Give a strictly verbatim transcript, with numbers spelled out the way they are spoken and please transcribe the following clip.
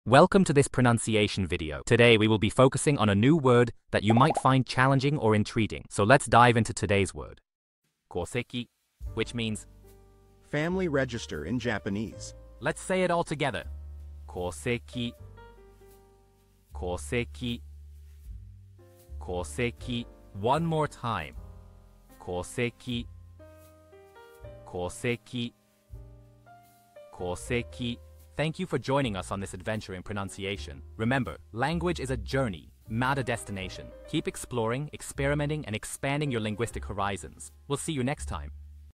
Welcome to this pronunciation video. Today we will be focusing on a new word that you might find challenging or intriguing. So let's dive into today's word. Koseki, which means family register in Japanese. Let's say it all together. Koseki, koseki, koseki. One more time. Koseki, koseki, koseki. Thank you for joining us on this adventure in pronunciation. Remember, language is a journey, not a destination. Keep exploring, experimenting, and expanding your linguistic horizons. We'll see you next time.